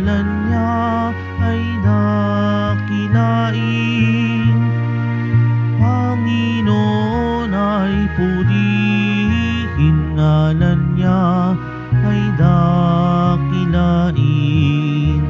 ngalan niya ay dakilain. Panginoon ay purihin, ngalan niya ay dakilain.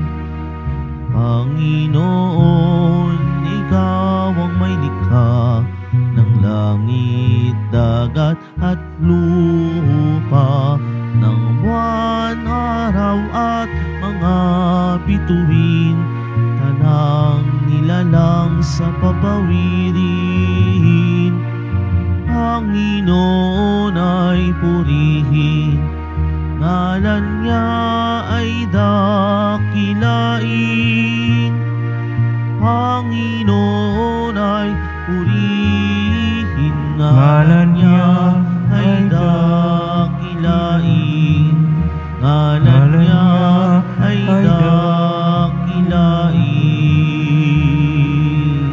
Panginoon, ikaw ang may likha ng langit, dagat at lupa, ng buwan, araw at mga bituin, tanang nilalang sa papawirin. Panginoon ay purihin, ngalan niya ay dakilain. Panginoon ay purihin, ngalan niya ay dakilain. Ngalan niya ay dakilain.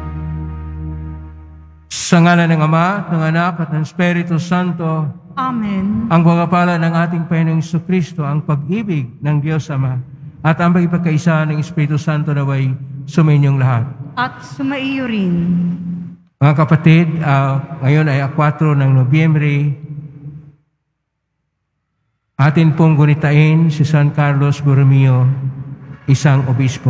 Sa ngalan ng Ama, ng Anak at ng Espiritu Santo. Amen. Ang pagpapala ng ating Panginoong Jesucristo, ang pag-ibig ng Diyos Ama, at ang pagkikaisa ng Espiritu Santo naway sumainyong lahat. At sumaiyo rin. Mga kapatid, ngayon ay 4 ng Nobyembre. Atin pong gunitain si San Carlos Borromeo, isang obispo.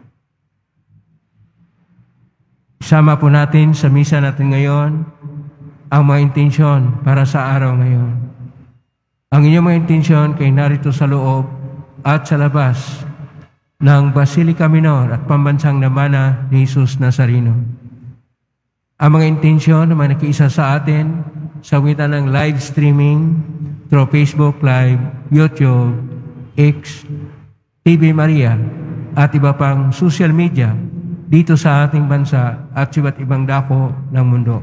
Isama po natin sa misa natin ngayon ang mga intensyon para sa araw ngayon. Ang inyong mga intensyon kay narito sa loob at sa labas ng Basilica Minor at Pambansang Dambana ni Jesus Nazareno. Ang mga intensyon na mga nakiisa sa atin sa witan ng live streaming through Facebook Live, YouTube, X, TV Maria at iba pang social media dito sa ating bansa at sa iba't ibang dako ng mundo.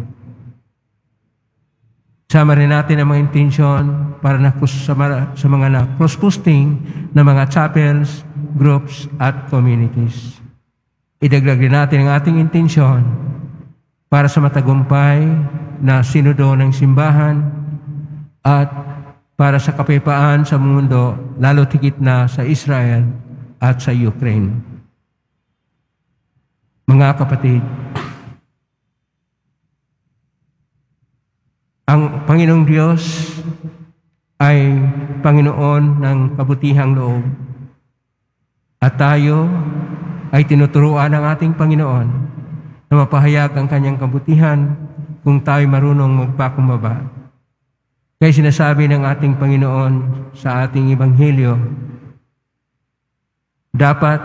Sama rin natin ang mga intensyon para sa mga cross-posting na mga chapels, groups at communities. Idagdag din natin ang ating intensyon para sa matagumpay na sinodo ng simbahan at para sa kapayapaan sa mundo, lalo tigit na sa Israel at sa Ukraine. Mga kapatid, ang Panginoong Diyos ay Panginoon ng kabutihang loob at tayo ay tinuturuan ng ating Panginoon na mapahayag ang kanyang kabutihan kung tayo marunong magpakumbaba. Kaya sinasabi ng ating Panginoon sa ating Ebanghelyo, dapat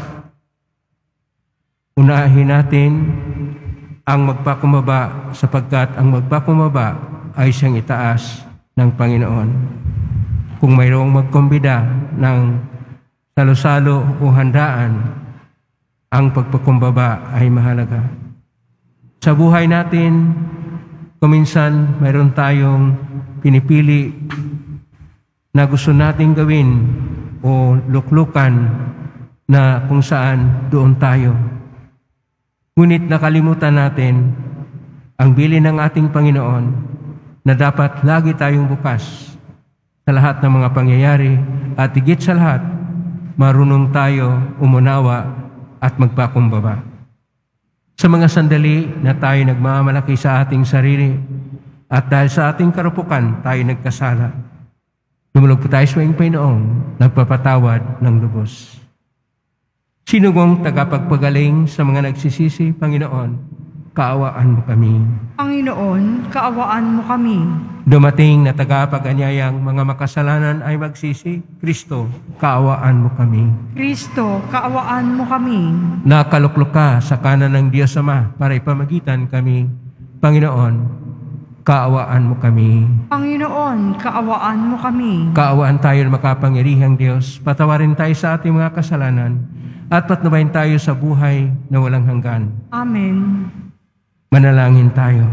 unahin natin ang magpakumbaba sapagkat ang magpakumbaba ay siyang itaas ng Panginoon. Kung mayroong magkumbida ng salo-salo o handaan, ang pagpakumbaba ay mahalaga. Sa buhay natin, kuminsan mayroon tayong pinipili na gusto nating gawin o luklukan na kung saan doon tayo. Ngunit nakalimutan natin ang bilin ng ating Panginoon na dapat lagi tayong bukas sa lahat ng mga pangyayari at higit sa lahat, marunong tayo umunawa at magpakumbaba. Sa mga sandali na tayo nagmamalaki sa ating sarili at dahil sa ating karupukan tayo nagkasala, lumulog po tayo sa iyong Panginoong nagpapatawad ng lubos. Sino kong tagapagpagaling sa mga nagsisisi, Panginoon, kaawaan mo kami. Panginoon, kaawaan mo kami. Dumating na tagapag-anyayang mga makasalanan ay magsisi, Kristo, kaawaan mo kami. Kristo, kaawaan mo kami. Nakaluklok ka sa kanan ng Diyos Ama para ipamagitan kami, Panginoon, kaawaan mo kami. Panginoon, kaawaan mo kami. Kaawaan tayo ng makapangyarihang Diyos, patawarin tayo sa ating mga kasalanan, at patnubayan tayo sa buhay na walang hanggan. Amen. Manalangin tayo.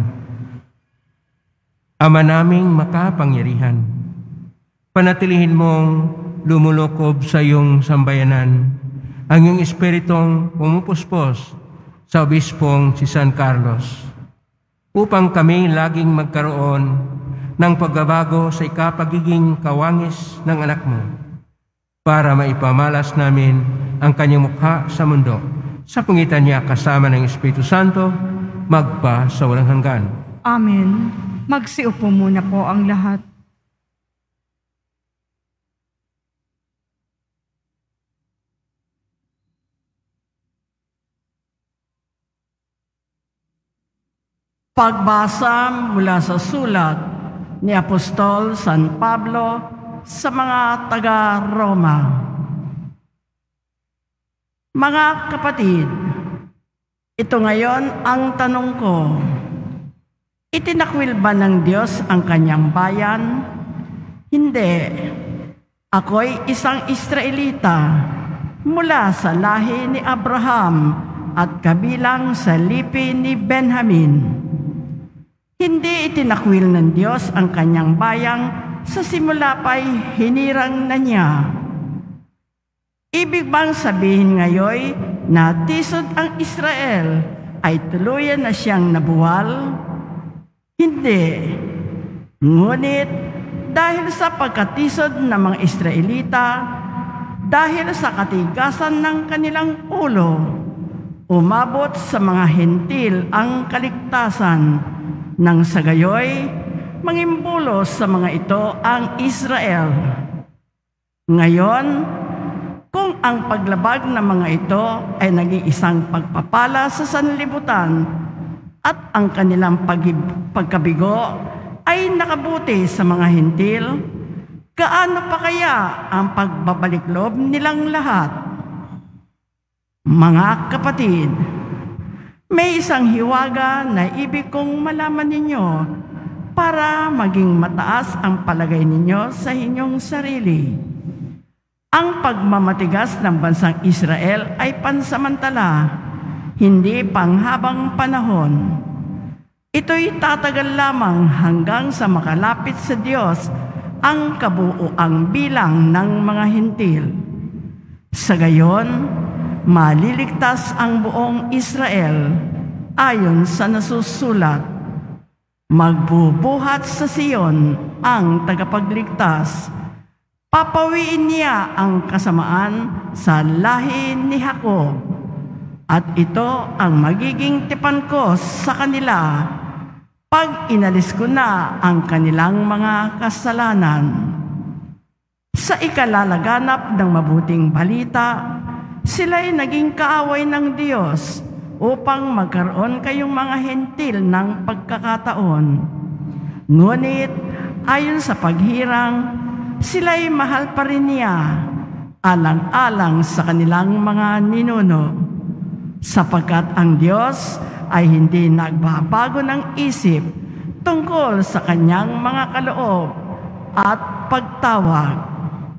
Ama naming makapangyarihan, panatilihin mong lumulukob sa iyong sambayanan ang iyong espiritong pumupuspos sa obispong si San Carlos, upang kami laging magkaroon ng pagbabago sa ikapagiging kawangis ng anak mo. para maipamalas namin ang kanyang mukha sa mundo. Sa pangitan niya kasama ng Espiritu Santo, magpa sa walang hanggan. Amen. Magsiupo muna po ang lahat. Pagbasa mula sa sulat ni Apostol San Pablo sa mga taga-Roma. Mga kapatid, ito ngayon ang tanong ko. Itinakwil ba ng Diyos ang kanyang bayan? Hindi. Ako'y isang Israelita mula sa lahi ni Abraham at kabilang sa lipi ni Benjamin. Hindi itinakwil ng Diyos ang kanyang bayang sa simula pa'y hinirang na niya. Ibig bang sabihin ngayon na tisod ang Israel ay tuluyan na siyang nabuwal? Hindi. Ngunit dahil sa pagkatisod ng mga Israelita, dahil sa katigasan ng kanilang ulo, umabot sa mga hentil ang kaligtasan. Nang sa gayoy, mangimbulos sa mga ito ang Israel. Ngayon, kung ang paglabag ng mga ito ay naging isang pagpapala sa sanlibutan at ang kanilang pagkabigo ay nakabuti sa mga hentil, gaano pa kaya ang pagbabalik-loob nilang lahat? Mga kapatid, may isang hiwaga na ibig kong malaman ninyo para maging mataas ang palagay ninyo sa inyong sarili. Ang pagmamatigas ng bansang Israel ay pansamantala, hindi panghabang panahon. Ito'y tatagal lamang hanggang sa makalapit sa Diyos ang kabuuang bilang ng mga hentil. Sa gayon, maliligtas ang buong Israel ayon sa nasusulat. Magbubuhat sa Sion ang tagapagligtas. Papawiin niya ang kasamaan sa lahi ni Jacob. At ito ang magiging tipan ko sa kanila pag inalis ko na ang kanilang mga kasalanan. Sa ikalalaganap ng mabuting balita, sila'y naging kaaway ng Diyos upang magkaroon kayong mga hentil ng pagkakataon. Ngunit ayon sa paghirang, sila'y mahal pa rin niya, alang-alang sa kanilang mga ninuno. Sapagkat ang Diyos ay hindi nagbabago ng isip tungkol sa kanyang mga kaloob at pagtawag.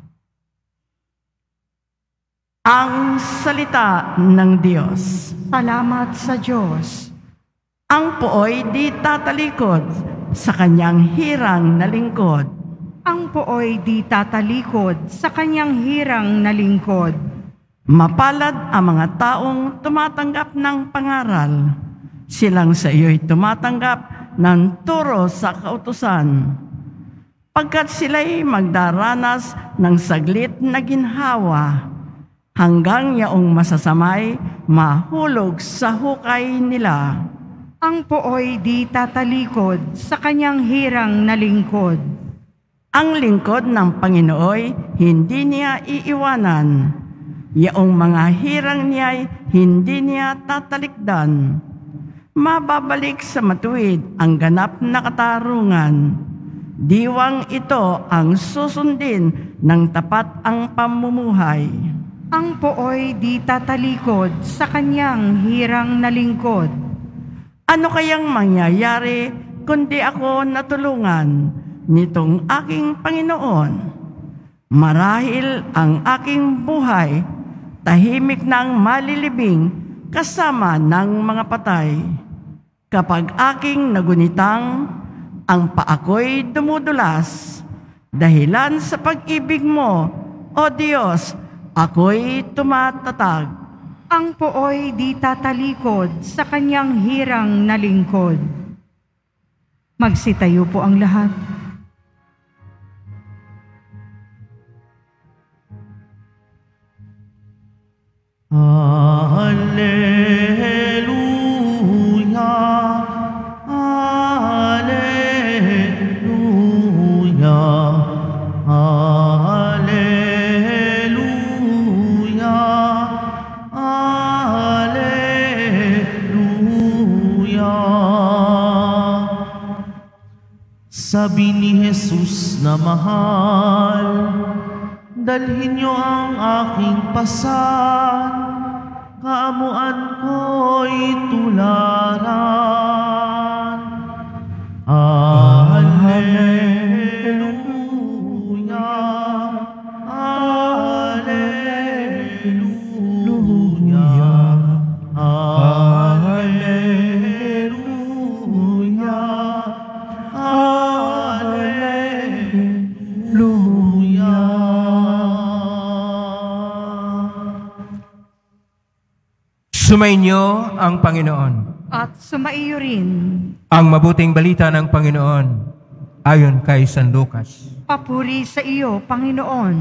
Ang salita ng Diyos. Salamat sa Diyos. Ang pooy di tatalikod sa kanyang hirang na lingkod. Ang pooy di tatalikod sa kanyang hirang na lingkod. Mapalad ang mga taong tumatanggap ng pangaral. Silang sa iyo'y tumatanggap ng turo sa kautusan. Pagkat sila'y magdaranas ng saglit na ginhawa, hanggang yaong masasamay mahulog sa hukay nila. Ang pooy di tatalikod sa kanyang hirang na lingkod. Ang lingkod ng Panginooy hindi niya iiwanan. Yaong mga hirang niya'y hindi niya tatalikdan. Mababalik sa matuwid ang ganap na katarungan. Diwang ito ang susundin ng tapat ang pamumuhay. Ang pooy di tatalikod sa kanyang hirang na lingkod. Ano kayang mangyayari kundi ako natulungan nitong aking Panginoon? Marahil ang aking buhay tahimik nang malilibing kasama ng mga patay. Kapag aking nagunitang, ang paako'y dumudulas. Dahilan sa pag-ibig mo, O Diyos, ako'y tumatatag. Ang pooy di tatalikod sa kanyang hirang na lingkod. Magsitayo po ang lahat. Sabi ni Jesus na mahal, dalhin niyo ang aking pasan, kaamuan ko'y tularan. Alleluia, Alleluia, Alleluia, Alleluia. Sumainyo ang Panginoon. At sumaiyo rin. Ang mabuting balita ng Panginoon ayon kay San Lucas. Papuri sa iyo, Panginoon.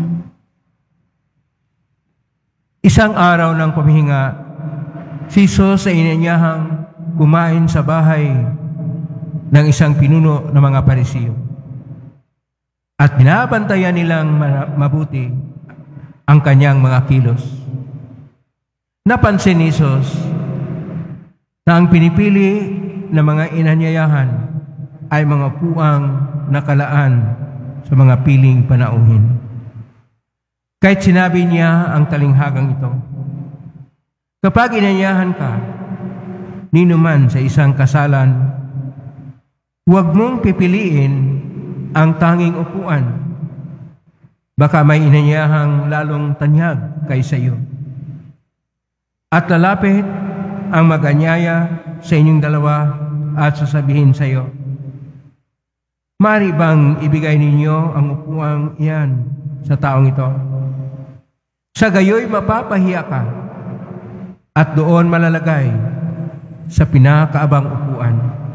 Isang araw ng pamihinga, si Jesus ay inanyahang kumain sa bahay ng isang pinuno ng mga Parisiyo. At binabantayan nilang mabuti ang kanyang mga kilos. Napansin ni Jesus na ang pinipili ng mga inanyayahan ay mga puang nakalaan sa mga piling panauhin. Kahit sinabi niya ang talinghagang ito, kapag inanyayahan ka, ninuman sa isang kasalan, huwag mong pipiliin ang tanging upuan. Baka may inanyahang lalong tanyag kaysa iyo. At lalapit ang mag-anyaya sa inyong dalawa at sasabihin sa iyo, "Mari bang ibigay ninyo ang upuang iyan sa taong ito?" Sa gayoy mapapahiya ka at doon malalagay sa pinakaabang upuan.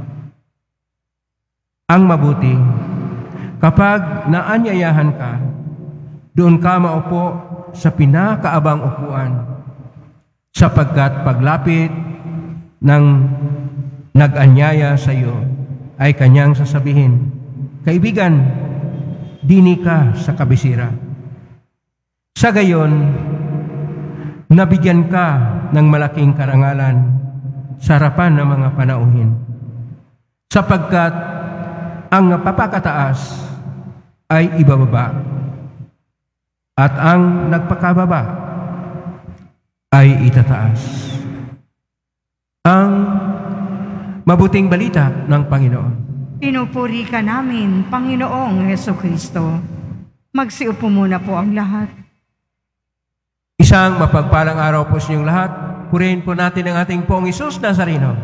Ang mabuti, kapag naanyayahan ka, doon ka maupo sa pinakaabang upuan, sapagkat paglapit ng nag-anyaya sa iyo ay kanyang sasabihin, "Kaibigan, dini ka sa kabisira." Sa gayon, nabigyan ka ng malaking karangalan sa harapan ng mga panauhin, sapagkat ang napapakataas ay ibababa at ang nagpakababa ay itataas. Ang mabuting balita ng Panginoon. Pinupuri ka namin, Panginoong Hesukristo. Magsiupo muna po ang lahat. Isang mapagpalang araw po sa inyong lahat. Purihin po natin ang ating Poong Hesus Nazareno.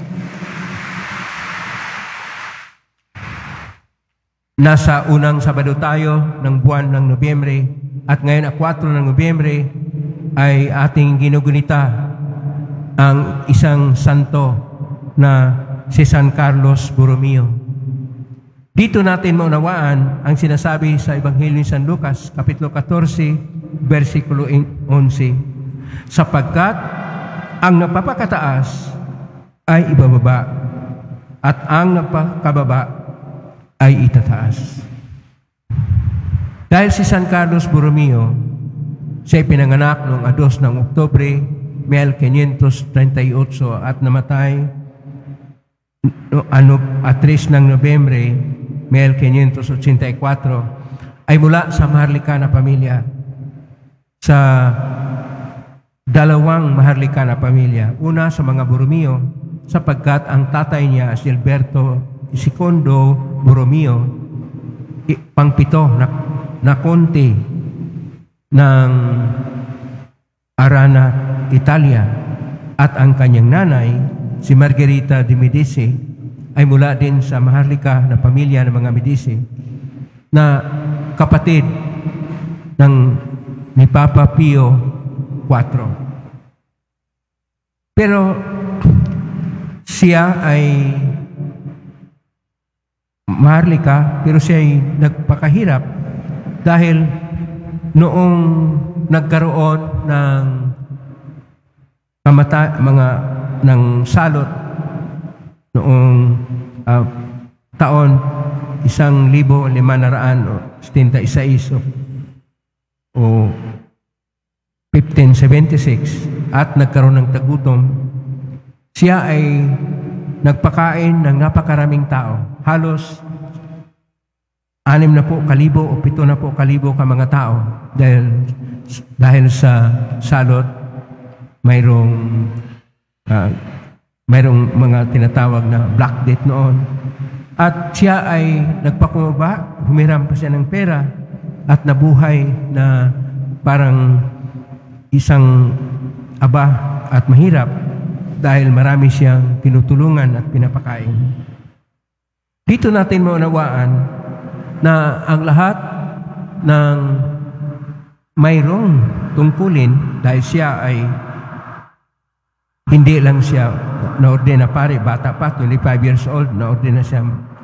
Nasa unang Sabado tayo ng buwan ng Nobyembre at ngayon 4 ng Nobyembre ay ating ginugunita ang isang santo na si San Carlos Borromeo. Dito natin maunawaan ang sinasabi sa Ebanghelyo ni San Lucas, Kapitulo 14, versikulo 11. Sapagkat ang napapakataas ay ibababa at ang napakababa ay itataas. Dahil si San Carlos Borromeo, siya ay pinanganak noong 2 ng Oktubre, 1538 at namatay 3 ng Nobyembre, 1584, ay mula sa maharlika na pamilya. Sa dalawang maharlika na pamilya. Una sa mga Borromeo, sapagkat ang tatay niya si Alberto II Borromeo, pangpito na konte ng Arana, Italia, at ang kanyang nanay, si Margherita de Medici, ay mula din sa maharlika na pamilya ng mga Medici, na kapatid ni Papa Pio IV. Pero siya ay maharlika, pero siya ay nagpakahirap dahil noong nagkaroon ng ng salot noong taon 1576 o 1576 at nagkaroon ng tagutom, siya ay nagpakain ng napakaraming tao. Halos 6,000 o 7,000 ka mga tao dahil sa salot mayroong mga tinatawag na Black Death noon. At siya ay nagpakumbaba, humiram pa siya ng pera at nabuhay na parang isang aba at mahirap dahil marami siyang tinutulungan at pinapakain. Dito natin maunawaan na ang lahat ng mayroong tungkulin dahil siya ay hindi lang siya na-ordena pare, bata pa, 25 years old, na-ordena siya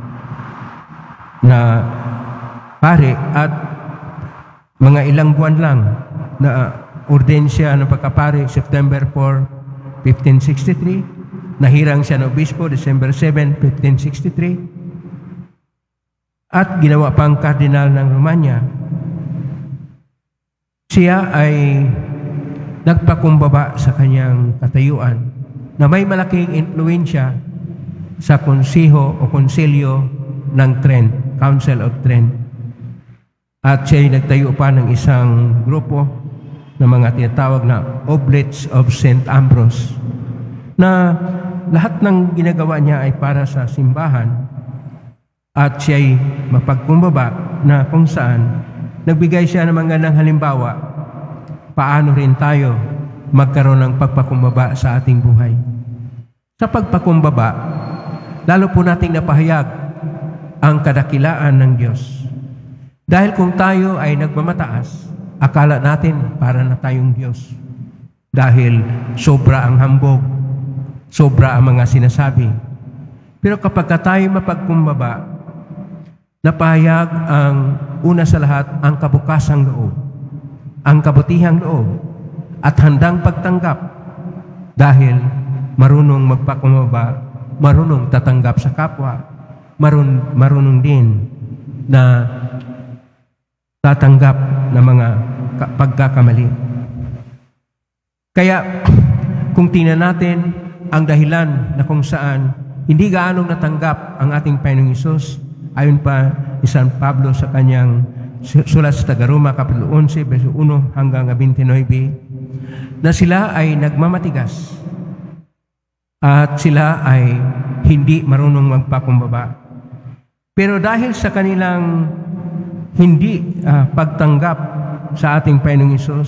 na pare at mga ilang buwan lang na ordain siya ng pagkapare September 4, 1563. Nahirang siya ng obispo December 7, 1563. At ginawa pang kardinal ng Romania. Siya ay nagpakumbaba sa kanyang katayuan na may malaking impluensya sa konsiho o konsilyo ng Trent, Council of Trent. At siya ay nagtayo pa ng isang grupo ng mga tinatawag na Oblates of St. Ambrose na lahat ng ginagawa niya ay para sa simbahan at siya ay mapagkumbaba na kung saan nagbigay siya ng mga halimbawa paano rin tayo magkaroon ng pagpakumbaba sa ating buhay. Sa pagpakumbaba, lalo po nating napahayag ang kadakilaan ng Diyos. Dahil kung tayo ay nagmamataas, akala natin para na tayong Diyos. Dahil sobra ang hambog, sobra ang mga sinasabi. Pero kapag tayo mapagkumbaba, napahayag ang una sa lahat ang kabukasang loob, ang kabutihang loob at handang pagtanggap dahil marunong magpakumbaba, marunong tatanggap sa kapwa, marunong din na tatanggap ng mga pagkakamali. Kaya kung tingnan natin ang dahilan na kung saan hindi gaanong natanggap ang ating Panginoong Hesus, ayon pa ni San Pablo sa kanyang sulat sa Taga-Roma, Kapitulo 11, verso 1 hanggang 29, na sila ay nagmamatigas at sila ay hindi marunong magpakumbaba. Pero dahil sa kanilang hindi pagtanggap sa ating Panginoong Hesus,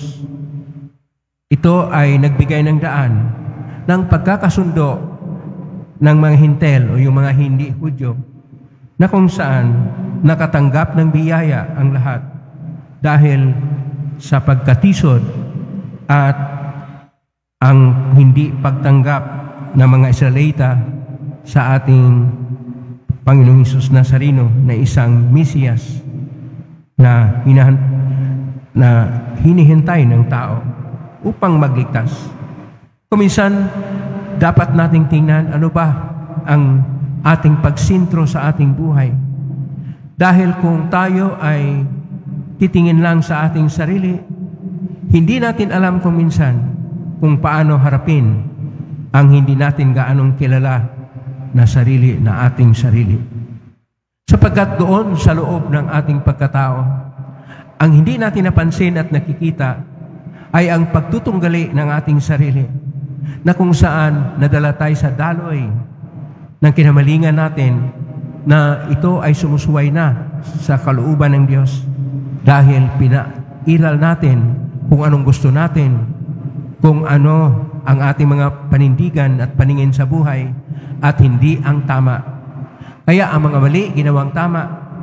ito ay nagbigay ng daan ng pagkakasundo ng mga hintel o yung mga hindi Hudyo na kung saan nakatanggap ng biyaya ang lahat dahil sa pagkatisod at ang hindi pagtanggap ng mga Israelita sa ating Panginoong Hesus Nazareno na isang Mesiyas na hinihintay ng tao upang magligtas. Kuminsan, dapat nating tingnan ano ba ang ating pagsintro sa ating buhay. Dahil kung tayo ay titingin lang sa ating sarili, hindi natin alam kung minsan kung paano harapin ang hindi natin gaanong kilala na sarili na ating sarili. Sapagkat doon sa loob ng ating pagkatao, ang hindi natin napansin at nakikita ay ang pagtutunggali ng ating sarili na kung saan nadala tayo sa daloy ng kinamalingan natin na ito ay sumusuway na sa kalooban ng Diyos dahil pinairal natin kung anong gusto natin, kung ano ang ating mga panindigan at paningin sa buhay at hindi ang tama. Kaya ang mga mali ginawang tama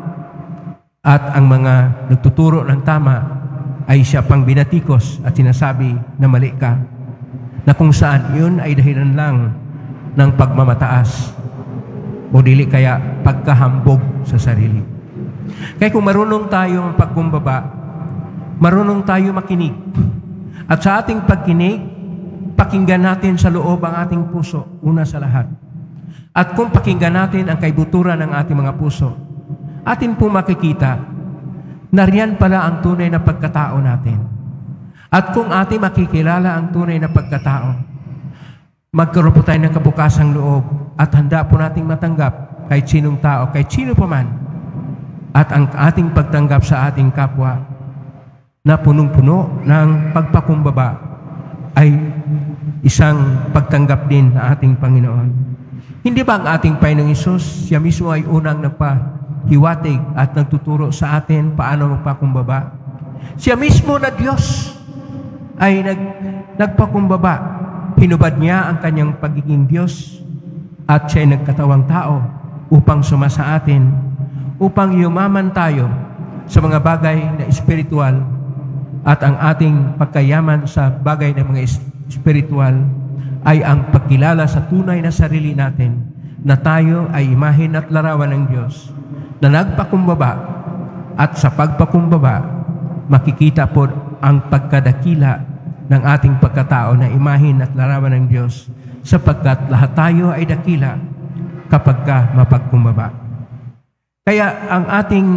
at ang mga nagtuturo ng tama ay siya pang binatikos at sinasabi na mali ka, na kung saan yun ay dahilan lang ng pagmamataas o dili kaya pagkahambog sa sarili. Kaya kung marunong tayo pagkumbaba, marunong tayo makinig. At sa ating pagkinig, pakinggan natin sa loob ang ating puso, una sa lahat. At kung pakinggan natin ang kaibuturan ng ating mga puso, atin po makikita na riyan pala ang tunay na pagkatao natin. At kung ating makikilala ang tunay na pagkatao, magkaroon po tayo ng kabukasang loob at handa po nating matanggap kahit sinong tao, kahit sino pa man. At ang ating pagtanggap sa ating kapwa na punong-puno ng pagpakumbaba ay isang pagtanggap din ng ating Panginoon. Hindi ba ang ating Panginoong Hesus, siya mismo ay unang nagpahiwatig at nagtuturo sa atin paano magpakumbaba? Siya mismo na Diyos ay nagpakumbaba. Hinubad niya ang kanyang pagiging Diyos at siya ay nagkatawang tao upang sumasa atin, upang yumaman tayo sa mga bagay na espiritual at ang ating pagkayaman sa bagay na mga espiritual ay ang pagkilala sa tunay na sarili natin na tayo ay imahen at larawan ng Diyos na nagpakumbaba, at sa pagpakumbaba makikita po ang pagkadakila ng ating pagkatao na imahen at larawan ng Diyos, sapagkat lahat tayo ay dakila kapag ka mapagkumbaba. Kaya ang ating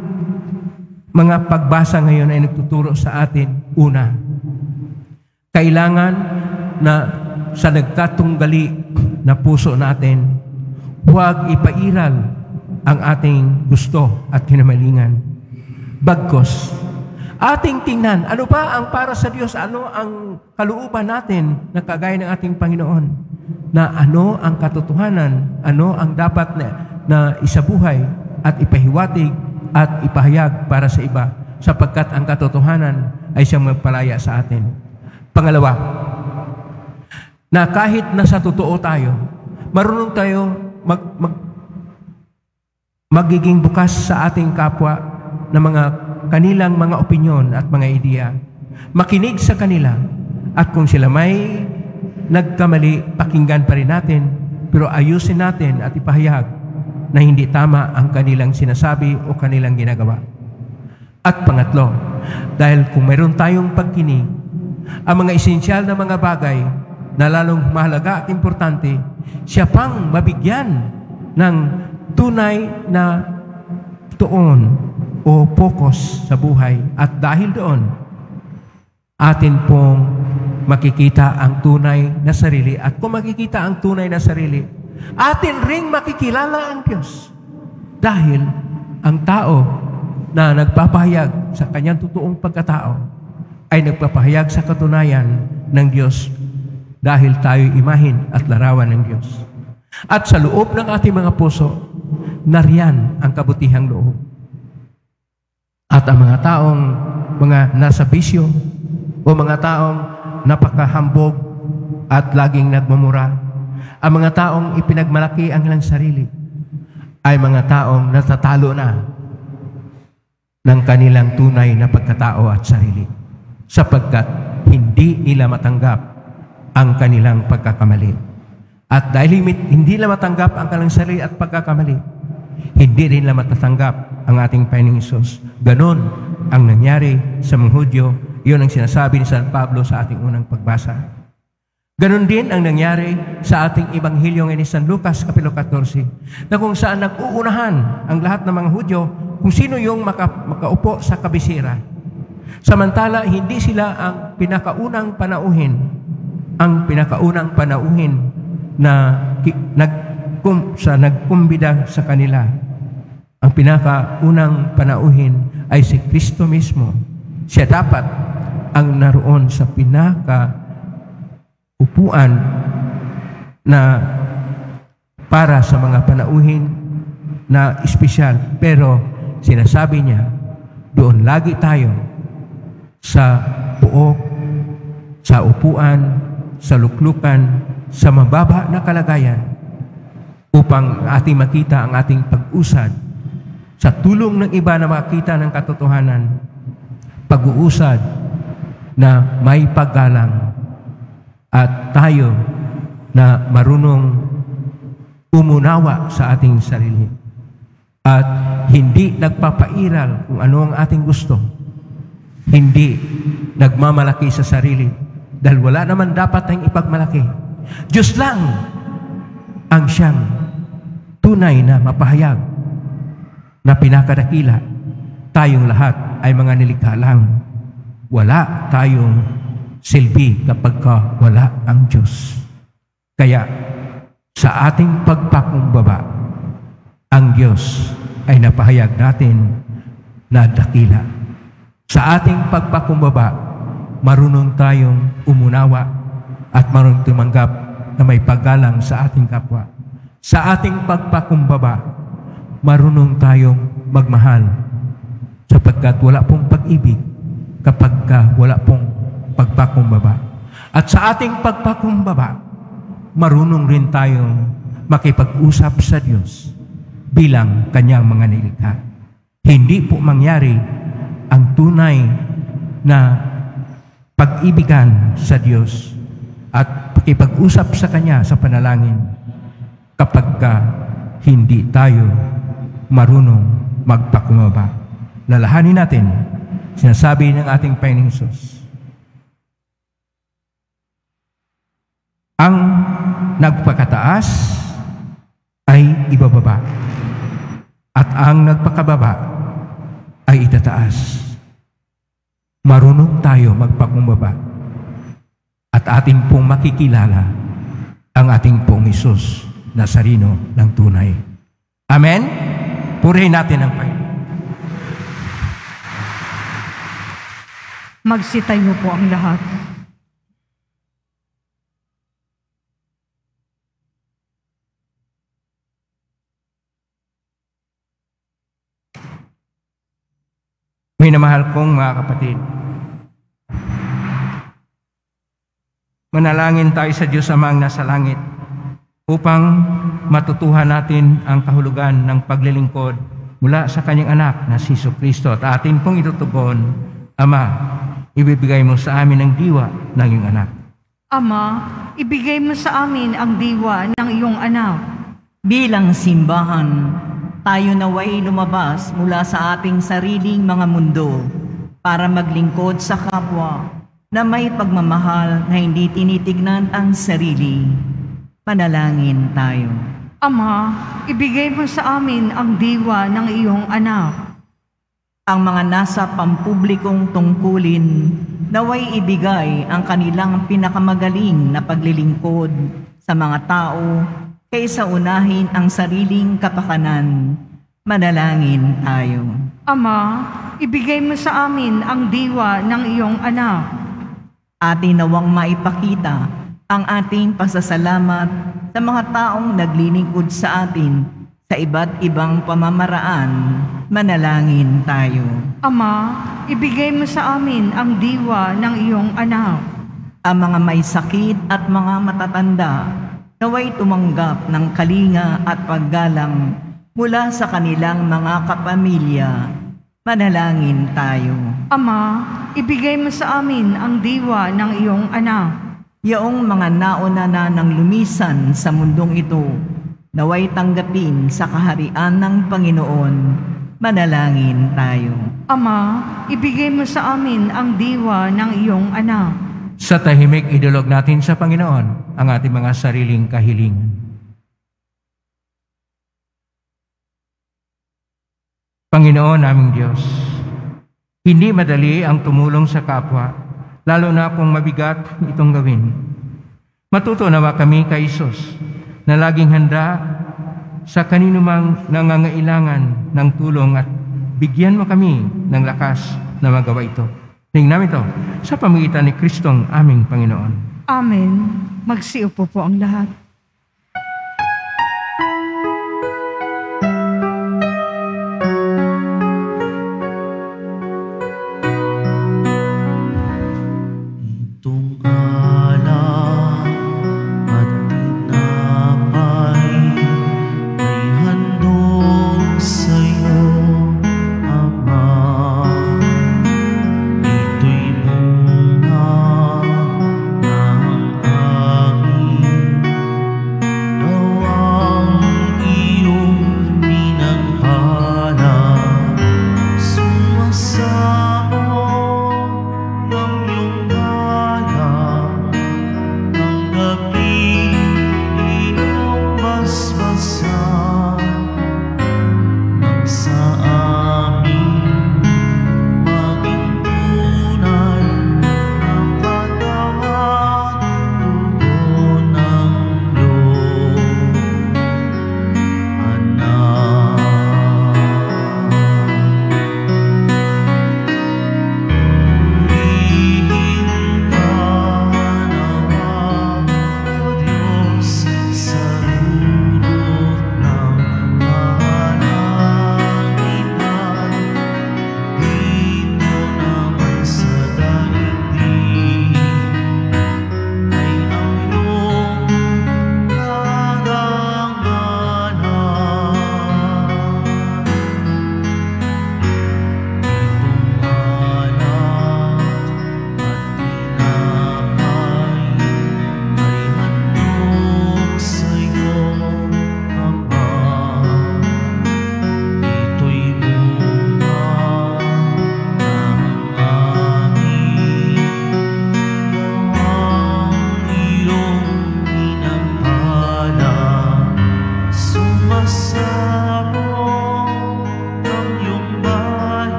mga pagbasa ngayon ay nagtuturo sa atin, una, kailangan na sa nagkatunggali na puso natin, huwag ipairal ang ating gusto at kinamalingan. Bagkos, ating tingnan, ano ba ang para sa Diyos, ano ang kalooban natin na kagaya ng ating Panginoon, na ano ang katotohanan, ano ang dapat na isabuhay at ipahiwatig at ipahayag para sa iba, sapagkat ang katotohanan ay siyang magpalaya sa atin. Pangalawa, na kahit nasa totoo tayo, marunong tayo magiging bukas sa ating kapwa na mga kanilang mga opinyon at mga ideya. Makinig sa kanila, at kung sila may nagkamali, pakinggan pa rin natin, pero ayusin natin at ipahayag na hindi tama ang kanilang sinasabi o kanilang ginagawa. At pangatlo, dahil kung mayroon tayong pagkinig, ang mga esensyal na mga bagay na lalong mahalaga at importante, siya pang mabigyan ng tunay na tuon o focus sa buhay. At dahil doon, atin pong makikita ang tunay na sarili. At kung makikita ang tunay na sarili, atin ring makikilala ang Diyos. Dahil ang tao na nagpapahayag sa kanyang totoong pagkatao ay nagpapahayag sa katunayan ng Diyos, dahil tayo imahen at larawan ng Diyos. At sa loob ng ating mga puso, nariyan ang kabutihang loob. At ang mga taong mga nasa bisyo o mga taong napakahambog at laging nagmamura, ang mga taong ipinagmalaki ang ilang sarili, ay mga taong natatalo na ng kanilang tunay na pagkatao at sarili, sapagkat hindi nila matanggap ang kanilang pagkakamali. At dahil hindi nila matanggap ang kanilang sarili at pagkakamali, hindi rin nila matatanggap ang ating Panginoong Hesus. Ganon ang nangyari sa mga Hudyo. Iyon ang sinasabi ni San Pablo sa ating unang pagbasa. Ganon din ang nangyari sa ating Ebanghelyo ni San Lucas, Kapitulo 14, na kung saan nag-uunahan ang lahat ng mga Hudyo kung sino yung makaupo sa kabisera. Samantala, hindi sila ang pinakaunang panauhin na nagkumbida sa kanila. Ang pinakaunang panauhin ay si Kristo mismo. Siya dapat ang naroon sa pinakaupuan na para sa mga panauhin na espesyal. Pero sinasabi niya, doon lagi tayo sa puok, sa upuan, sa luklukan, sa mababa na kalagayan, upang ating makita ang ating pag-usad sa tulong ng iba na makita ng katotohanan, pag-uusad na may paggalang, at tayo na marunong umunawa sa ating sarili at hindi nagpapairal kung ano ang ating gusto, hindi nagmamalaki sa sarili, Dahil wala naman dapat tayong ipagmalaki. Diyos lang ang siyang tunay na mapahayag na pinakadakila. Tayong lahat ay mga nilikha lang. Wala tayong silbi kapag wala ang Diyos. Kaya sa ating pagpakumbaba, ang Diyos ay napahayag natin na dakila. Sa ating pagpakumbaba, marunong tayong umunawa at marunong tumanggap na may paggalang sa ating kapwa. Sa ating pagpakumbaba, marunong tayong magmahal sapagkat wala pong pag-ibig kapag wala pong pagpakumbaba. At sa ating pagpakumbaba, marunong rin tayong makipag-usap sa Diyos bilang Kanyang mga nilikha. Hindi po mangyari ang tunay na pag-ibigan sa Diyos at pakipag-usap sa Kanya sa panalangin kapag hindi tayo marunong magpakumbaba. Lalahanin natin, sinasabi ng ating Panginoong Hesus, ang nagpakataas ay ibababa at ang nagpakababa ay itataas. Marunong tayo magpakumbaba at atin pong makikilala ang ating pong Hesus na sarino ng tunay. Amen? Purihin natin ang Panginoon. Magsitayo po ang lahat. Minamahal kong mga kapatid, manalangin tayo sa Diyos Amang nasa langit upang matutuhan natin ang kahulugan ng paglilingkod mula sa Kanyang anak na si Jesucristo at atin pong itutugon, Ama, ibibigay mo sa amin ang diwa ng iyong anak. Ama, ibigay mo sa amin ang diwa ng iyong anak. Bilang simbahan, tayo naway lumabas mula sa ating sariling mga mundo para maglingkod sa kapwa na may pagmamahal na hindi tinitignan ang sarili. Panalangin tayo. Ama, ibigay mo sa amin ang diwa ng iyong anak. Ang mga nasa pampublikong tungkulin, naway ibigay ang kanilang pinakamagaling na paglilingkod sa mga tao kaysa unahin ang sariling kapakanan. Manalangin tayo. Ama, ibigay mo sa amin ang diwa ng iyong anak. Atin nawang maipakita ang ating pasasalamat sa mga taong naglilingkod sa atin sa iba't ibang pamamaraan. Manalangin tayo. Ama, ibigay mo sa amin ang diwa ng iyong anak. Ang mga may sakit at mga matatanda, naway tumanggap ng kalinga at paggalang mula sa kanilang mga kapamilya. Manalangin tayo. Ama, ibigay mo sa amin ang diwa ng iyong anak. Yaong mga nauna na ng lumisan sa mundong ito, naway tanggapin sa kaharian ng Panginoon. Manalangin tayo. Ama, ibigay mo sa amin ang diwa ng iyong anak. Sa tahimik, idulog natin sa Panginoon ang ating mga sariling kahilingan. Panginoon naming Diyos, hindi madali ang tumulong sa kapwa, lalo na kung mabigat itong gawin. Matuto nawa kami kay Hesus na laging handa sa kanino mang nangangailangan ng tulong at bigyan mo kami ng lakas na magawa ito. Tingnan namin ito sa pamamagitan ni Kristong aming Panginoon. Amen. Magsiupo po ang lahat. Itong alak at tinapay ay handog sa'yo, Ama. Ito'y bunga ng aking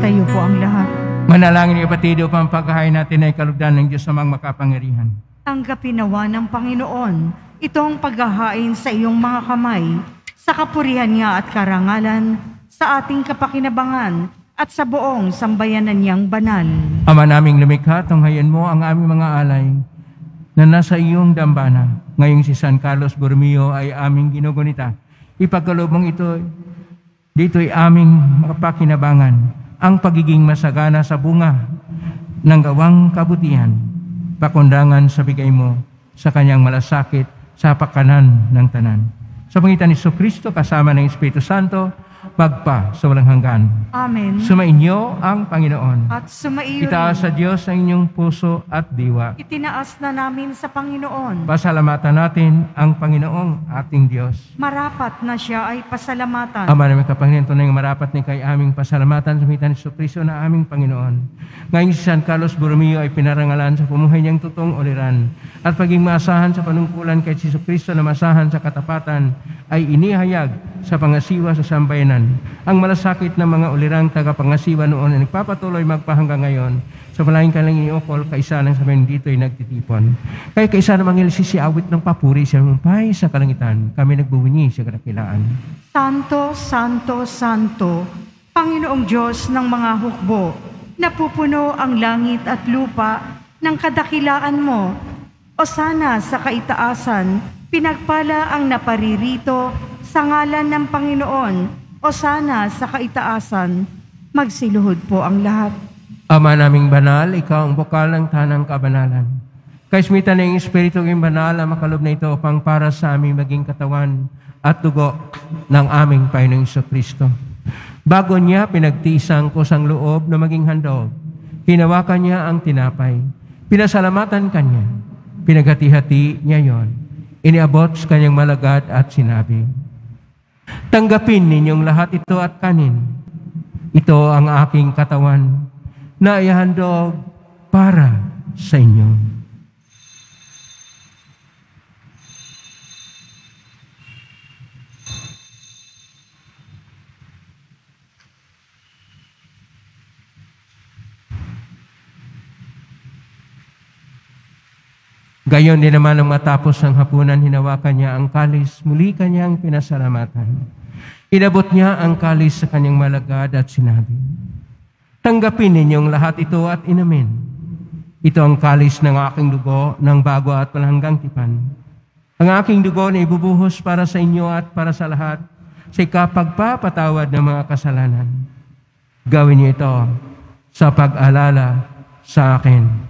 Magsitayo po ang lahat. Manalangin ng kapatid upang pagkahain natin ay kalugdan ng Diyos amang makapangyarihan. Tanggapin nawa ng Panginoon itong paghahain sa iyong mga kamay, sa kapurihan niya at karangalan, sa ating kapakinabangan, at sa buong sambayanan niyang banal. Ama naming lumikha, tunghayan mo ang aming mga alay na nasa iyong dambana. Ngayong si San Carlos Borromeo ay aming ginugunita. Ipagkaloob mong ito, dito'y aming makapakinabangan ang pagiging masagana sa bunga ng gawang kabutihan, pakundangan sa bigay mo sa kanyang malasakit sa pakanan ng tanan. Sa pangitan ni Jesucristo kasama ng Espiritu Santo, magpa sa walang hanggan. Amen. Sumainyo ang Panginoon. At sumaiyo Itaas sa Diyos ang inyong puso at diwa. itinaas na namin sa Panginoon. Pasalamatan natin ang Panginoong ating Diyos. Marapat na siya ay pasalamatan. Ama namin kapangyarihan, tunay nga marapat ni kay aming pasalamatan sa pangitan ni Jesucristo na aming Panginoon. Ngayon si San Carlos Borromeo ay pinarangalan sa pumuhay niyang totoong uliran at paging maasahan sa panungkulan kay Jesucristo na masahan sa katapatan ay inihayag sa pangasiwa sa sambayanan. Ang malasakit ng mga ulirang tagapangasiwa noon ay nagpapatuloy magpahanggang ngayon sa malaking kalang iniukol kaisa ng sabayan dito ay nagtitipon. Kaya kaisa ng mga sisiawit ng papuri siya mumpay sa kalangitan. Kami nagbubunyi sa kadakilaan. Santo, Santo, Santo, Panginoong Diyos ng mga hukbo, napupuno ang langit at lupa ng kadakilaan mo. O sana sa kaitaasan, pinagpala ang naparirito sa ngalan ng Panginoon. O sana sa kaitaasan, magsiluhod po ang lahat. Ama naming banal, ikaw ang bukal ng tanang kabanalan. Kaismitan ng Espiritu ng banal ang makalob na ito upang para sa aming maging katawan at dugo ng aming Panginoong Jesucristo. Bago niya pinagtiisang kusang loob na maging handog, hinawakan niya ang tinapay, pinasalamatan kanya, pinaghati-hati niya yon, iniabot sa kanyang malagad at sinabi, tanggapin ninyong lahat ito at kanin. Ito ang aking katawan na ihandog para sa inyo. Gayon din naman nang matapos ang hapunan, hinawakan niya ang kalis, muli kanyang pinasalamatan. Inabot niya ang kalis sa kanyang malagad at sinabi, tanggapin ninyong lahat ito at inumin. Ito ang kalis ng aking dugo ng bago at palanggang tipan. Ang aking dugo na ibubuhos para sa inyo at para sa lahat sa ikapagpapatawad ng mga kasalanan. Gawin niyo ito sa pag-alala sa akin.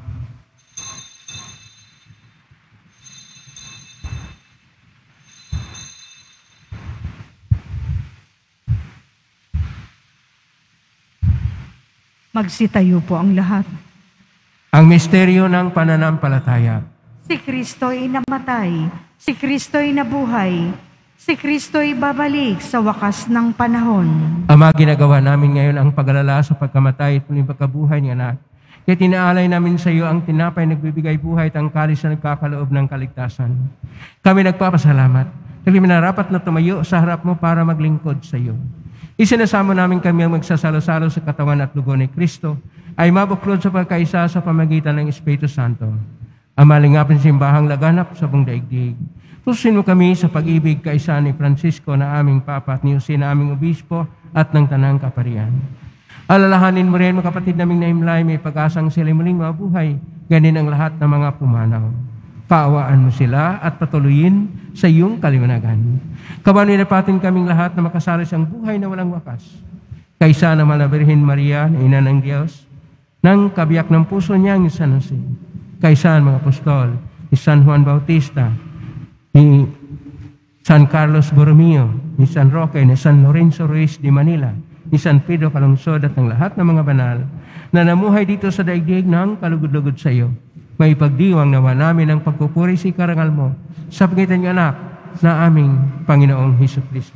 Magsitayo po ang lahat. Ang misteryo ng pananampalataya. Si Kristo'y namatay, si Kristo'y nabuhay, si Kristo'y babalik sa wakas ng panahon. Ama, ginagawa namin ngayon ang pag-alala sa pagkamatay at muling pagkabuhay ni anak. Kaya tinaalay namin sa iyo ang tinapay nagbibigay buhay at ang kalis na nagkakaloob ng kaligtasan. Kami nagpapasalamat. Kami minarapat na tumayo sa harap mo para maglingkod sa iyo. Isinasamo namin kami ang magsasalo-salo sa katawan at dugo ni Kristo ay mabuklod sa pagkaisa sa pamagitan ng Espiritu Santo. Amalingapin simbahang laganap sa buong daigdig. Tusin mo kami sa pag-ibig kaisa ni Francisco na aming Papa at ni Jose na aming Obispo at ng Tanang Kaparian. Alalahanin mo rin mga kapatid naming naimlay, may pag-asang sila muling mabuhay, ganin ang lahat ng mga pumanaw. Kaawaan mo sila at patuloyin sa iyong kaliwanagan. Kabaninapatin kaming lahat na makasali sa buhay na walang wakas. Kaysa na Birhen Maria, na ina ng Diyos, ng kabiyak ng puso niya ni San Jose. Kaysa mga apostol, ni San Juan Bautista, ni San Carlos Borromeo, ni San Roque, ni San Lorenzo Ruiz de Manila, ni San Pedro Calungsod at ng lahat ng mga banal na namuhay dito sa daigdig ng kalugod-lugod sa iyo. May pagdiwang nawa namin ang pagpupuri sa karangal mo sa pagitan ng anak na aming Panginoong Jesucristo.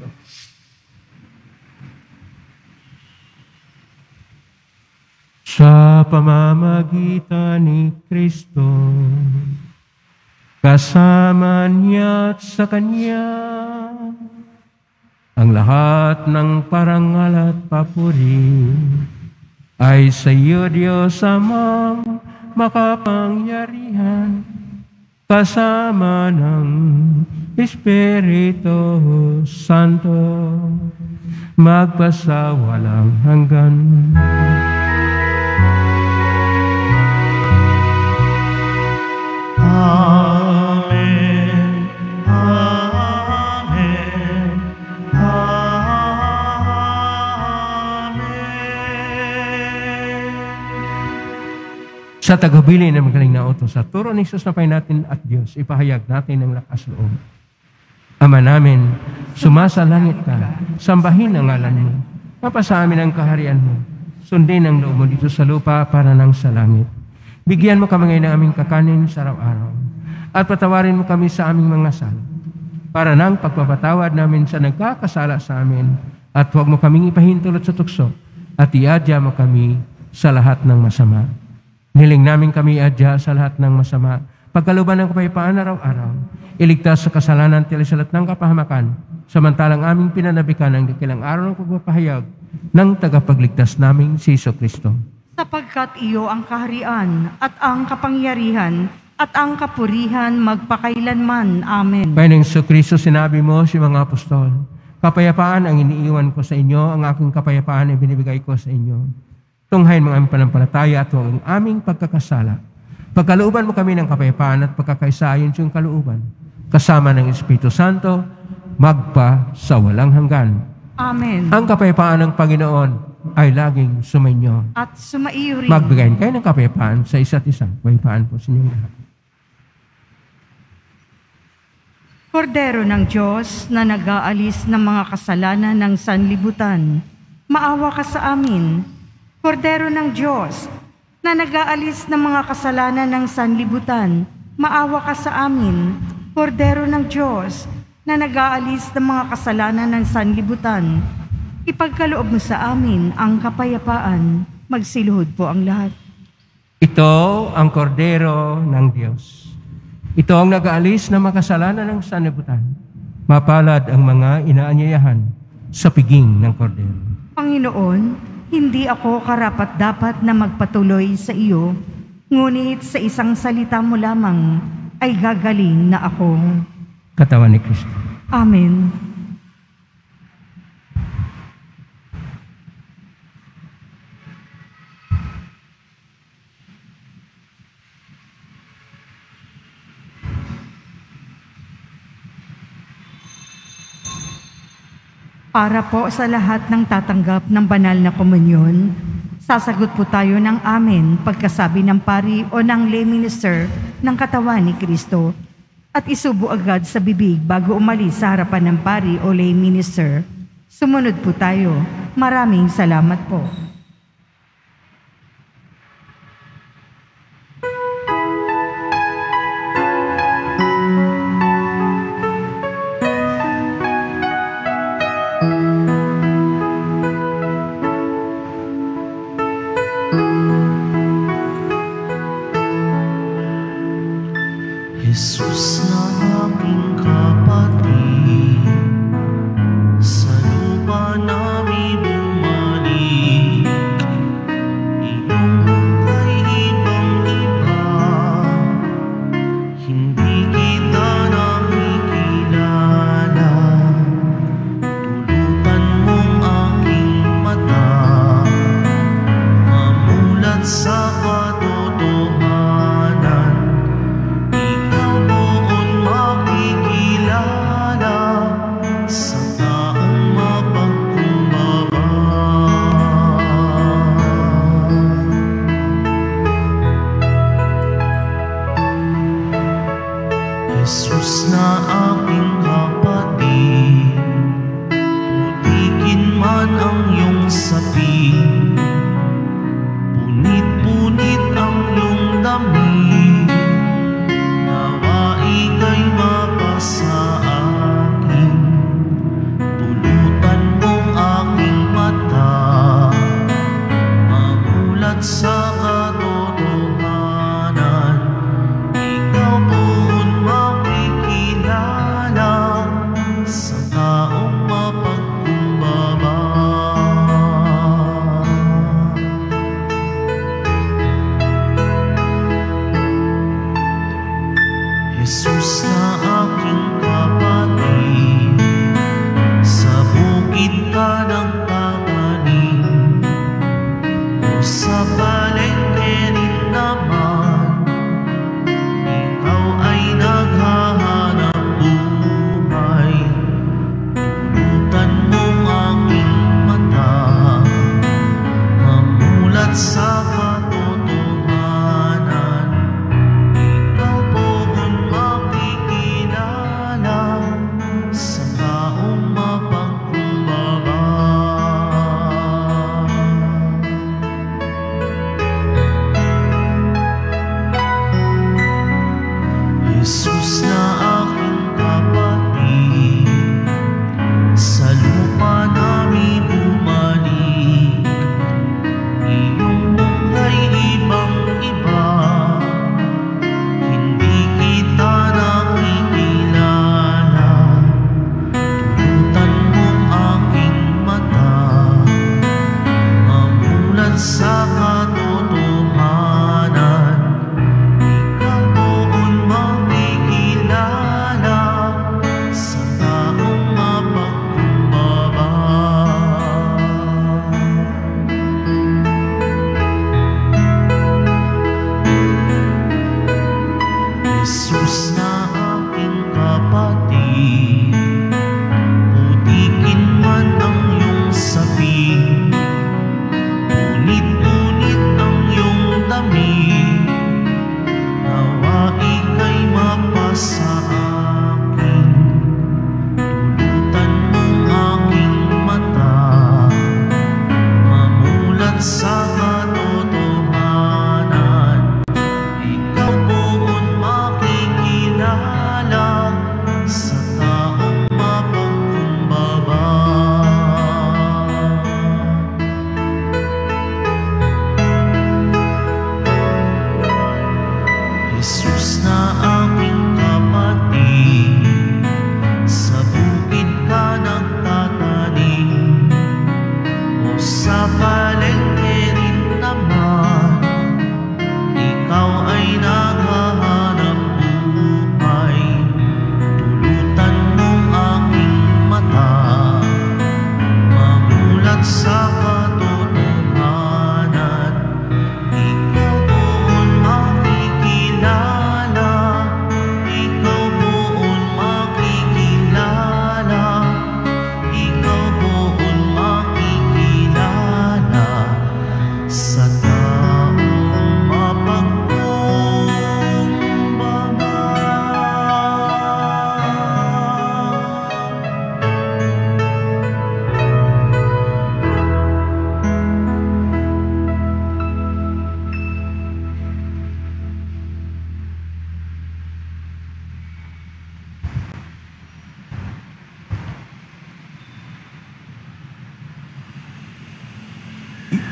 Sa pamamagitan ni Kristo, kasama niya at sa Kanya, ang lahat ng parangal at papuri ay sa iyo, Diyos Amang makapangyarihan, kasama ng Espiritu Santo, magpasawalang hanggan. Amen. Amen. Amen. Sa tagubilin ng magaling na utos, sa turo ni Jesus na Panginoon natin at Diyos, ipahayag natin ng lakas loob. Ama namin, sumasa langit ka, sambahin ang ngalan mo, mapasa amin ang kaharian mo, sundin ang loob mo dito sa lupa para nang sa langit. Bigyan mo kami ngayon ng aming kakanin sa araw-araw, at patawarin mo kami sa aming mga sala, para nang pagpapatawad namin sa nagkakasala sa amin, at huwag mo kaming ipahintulot sa tukso, at iadya mo kami sa lahat ng masama. Niling namin kami iadya sa lahat ng masama, pagkaluban ng kapayapaan araw-araw, iligtas sa kasalanan tilisalat ng kapahamakan, samantalang aming pinanabikan ang dakilang araw ng pagpapahayag ng tagapagligtas naming si Jesucristo. Sapagkat iyo ang kaharian at ang kapangyarihan at ang kapurihan magpakailanman. Amen. Panginoong Jesucristo, sinabi mo si mga apostol, kapayapaan ang iniiwan ko sa inyo, ang aking kapayapaan ay binibigay ko sa inyo. Tunghayin mo ang aming panampalataya at huwag ang aming pagkakasala. Pagkalooban mo kami ng kapayapaan at pagkakaisa ayon sa iyong kalooban, kasama ng Espiritu Santo, magpa sa walang hanggan. Amen. Ang kapayapaan ng Panginoon ay laging sumainyo. At sumaiyo rin. Magbigayin kayo ng kapayapaan sa isa't isa. Kapayapaan po sa inyong lahat. Kordero ng Diyos na nag-aalis ng mga kasalanan ng sanlibutan, maawa ka sa amin. Kordero ng Diyos na nag-aalis ng mga kasalanan ng sanlibutan, maawa ka sa amin. Kordero ng Diyos na nag-aalis ng mga kasalanan ng sanlibutan, ipagkaloob mo sa amin ang kapayapaan. Magsiluhod po ang lahat. Ito ang kordero ng Diyos. Ito ang nag-aalis ng mga kasalanan ng sanlibutan. Mapalad ang mga inaanyayahan sa piging ng kordero. Panginoon, hindi ako karapat-dapat na magpatuloy sa iyo, ngunit sa isang salita mo lamang ay gagaling na ako. Katawan ni Kristo. Amen. Para po sa lahat ng tatanggap ng banal na komunyon, sasagot po tayo ng amen pagkasabi ng pari o ng lay minister ng katawan ni Kristo at isubo agad sa bibig bago umalis sa harapan ng pari o lay minister. Sumunod po tayo. Maraming salamat po. Jesus na aking kapatid, sa lupa namin bumalik,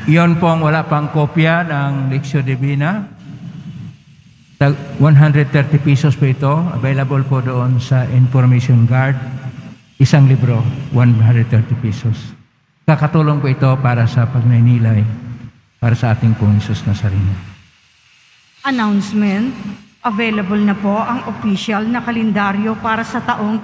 Iyon pong wala pang kopya ng Lectio Divina. 130 pesos po ito. Available po doon sa Information Guard. Isang libro, 130 pesos. Kakatulong po ito para sa pagnainilay para sa ating pong Hesus Nazareno. Announcement. Available na po ang official na kalendaryo para sa taong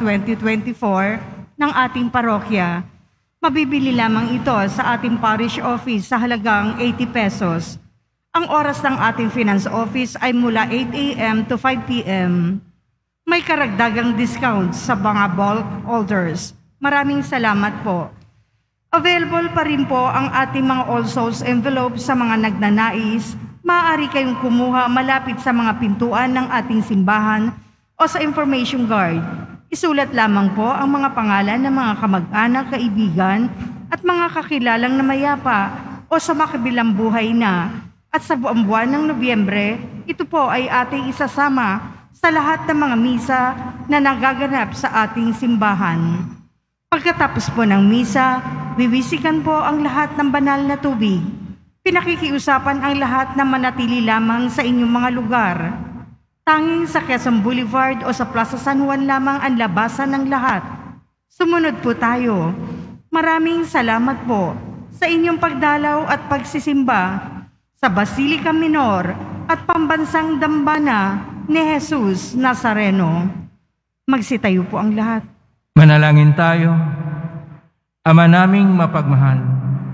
2024 ng ating parokya. Mabibili lamang ito sa ating parish office sa halagang 80 pesos. Ang oras ng ating finance office ay mula 8 a.m. to 5 p.m. May karagdagang discount sa mga bulk orders. Maraming salamat po. Available pa rin po ang ating mga All Souls envelope sa mga nagnanais. Maaari kayong kumuha malapit sa mga pintuan ng ating simbahan o sa information guard. Isulat lamang po ang mga pangalan ng mga kamag-anak, kaibigan at mga kakilalang na mayapa o sa makabilang buhay na. At sa buwan ng Nobyembre, ito po ay ating isasama sa lahat ng mga misa na nagaganap sa ating simbahan. Pagkatapos po ng misa, wiwisikan po ang lahat ng banal na tubig. Pinakikiusapan ang lahat na manatili lamang sa inyong mga lugar. Tanging sa Quezon Boulevard o sa Plaza San Juan lamang ang labasan ng lahat. Sumunod po tayo. Maraming salamat po sa inyong pagdalaw at pagsisimba sa Basilica Minor at Pambansang Dambana ni Jesus Nazareno. Magsitayo po ang lahat. Manalangin tayo. Ama naming mapagmahal,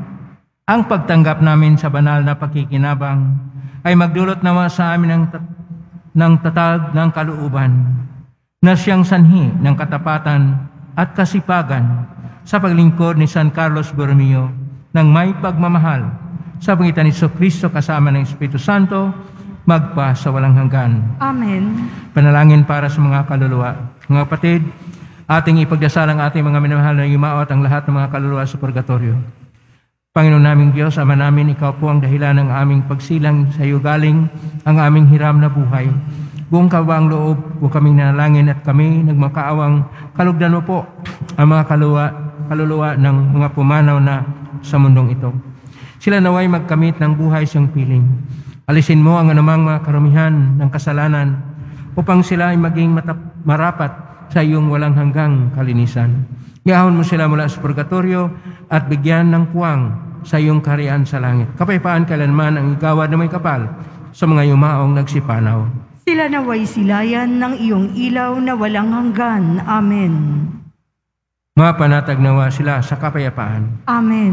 ang pagtanggap namin sa banal na pakikinabang ay magdulot nawa sa amin ng tatag ng kalooban na siyang sanhi ng katapatan at kasipagan sa paglingkod ni San Carlos Borromeo ng may pagmamahal sa pangitan ni Kristo kasama ng Espiritu Santo, magpa sa walang hanggan. Amen. Panalangin para sa mga kaluluwa. Mga kapatid, ating ipagdasal ang ating mga minamahal na yumaot ang lahat ng mga kaluluwa sa purgatorio. Panginoon naming Diyos, Ama namin, Ikaw po ang dahilan ng aming pagsilang sa iyo galing ang aming hiram na buhay. Buong kawaang loob po kaming nanalangin at kami nagmakaawang kalugdan mo po ang mga kaluluwa ng mga pumanaw na sa mundong ito. Sila naway magkamit ng buhay siyang piling. Alisin mo ang anumang mga karumihan ng kasalanan upang sila ay maging marapat sa iyong walang hanggang kalinisan. Iahon mo sila mula sa purgatorio at bigyan ng puwang sa iyong kaharian sa langit. Kapayapaan kailanman ang igawad na may kapal sa mga yumaong nagsipanaw. Sila naway silayan ng iyong ilaw na walang hanggan. Amen. Mapanatag nawa sila sa kapayapaan. Amen.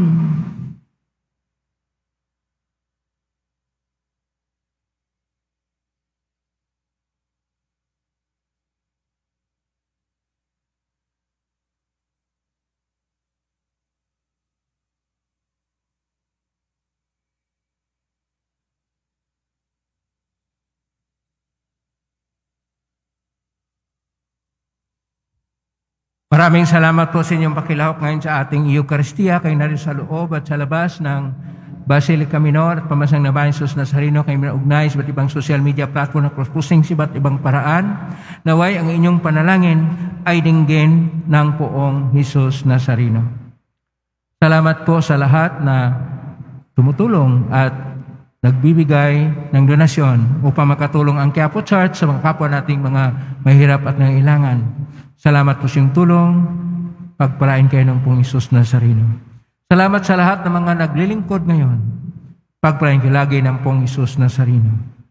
Maraming salamat po sa inyong pakilahok ngayon sa ating Eucharistia. Kayo na rin sa loob at sa labas ng Basilica Minor at Pambansang Nabayan Jesus Nazareno. Kayo na-ugnay sa iba't ibang social media platform na cross-posting sa iba't ibang paraan. Naway ang inyong panalangin ay dinggin ng poong Jesus Nazareno. Salamat po sa lahat na tumutulong at nagbibigay ng donasyon upang makatulong ang Quiapo Church sa mga kapwa nating mga mahirap at nangailangan. Salamat po sa iyong tulong. Pagpalain kayo ng pong Jesus Nazareno. Salamat sa lahat ng mga naglilingkod ngayon. Pagpalain kayo lagi ng pong Jesus Nazareno.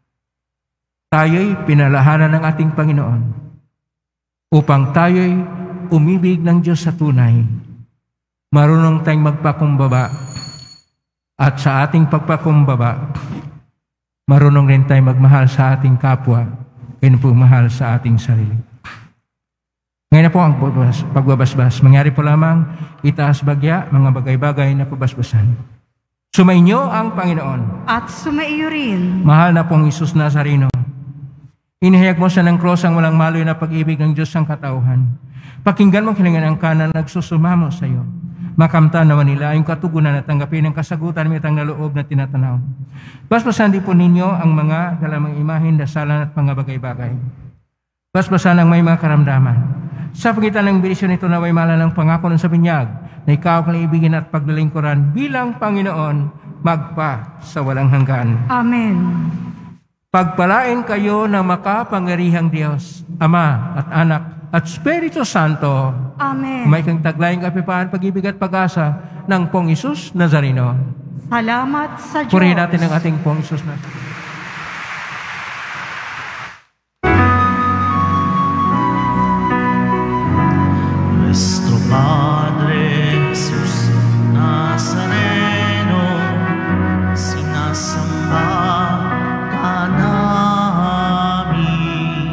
Tayo'y pinalahanan ng ating Panginoon upang tayo'y umibig ng Diyos sa tunay. Marunong tayong magpakumbaba at sa ating pagpakumbaba, marunong rin tayong magmahal sa ating kapwa kaysa pumahal sa ating sarili. Ngayon na po ang pagbabasbas. Mangyari po lamang itaas bagya, mga bagay-bagay na pabasbasan. Sumainyo ang Panginoon. At sumaiyo rin. Mahal na pong Jesus Nazareno. Inihayag mo sa ng cross ang walang maloy na pag-ibig ng Diyos ang katauhan. Pakinggan mo kilingan ang kanan nagsusumamo sa iyo. Makamtan naman nila yung katugunan at tanggapin ang kasagutan mitang na loob na tinatanaw. Basbasan din po ninyo ang mga dalamang imahin, dasalan at mga bagay-bagay. Basbasan ang may mga karamdaman. Sa pagitan ng benisyon nito na may malalang pangako ng sa binyag na ikaw kang ibigin at paglalingkuran bilang Panginoon magpa sa walang hanggan. Amen. Pagpalain kayo ng makapangyarihang Diyos, Ama at Anak at Espiritu Santo. Amen. May kang taglayang kapipaan, pag-ibig at pag-asa ng Pong Isus Nazareno. Salamat sa Diyos. Purihin natin ang ating Pong Isus Nazareno. Nuestro Padre Jesus Nazareno, sinasamba ka namin,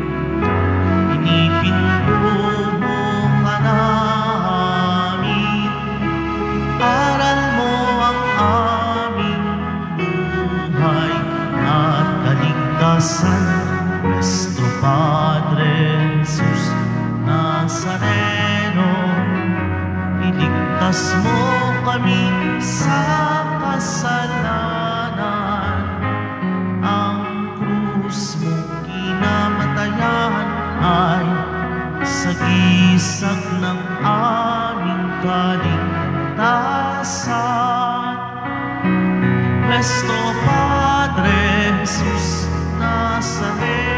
pinipintubo ka namin, aral mo ang aming buhay at kaligtasan. Nuestro Padre Jesus Nazareno, iligtas mo kami sa kasalanan. Ang krus mo kinamatayan ay sagisag ng aming kaligtasan. Nuestro Padre Jesus Nazareno,